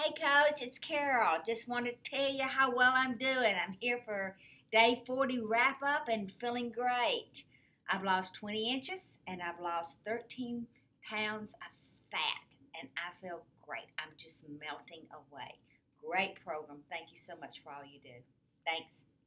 Hey, Coach, it's Carol. Just wanted to tell you how well I'm doing. I'm here for day 40 wrap up and feeling great. I've lost 20 inches and I've lost 13 pounds of fat, and I feel great. I'm just melting away. Great program. Thank you so much for all you do. Thanks.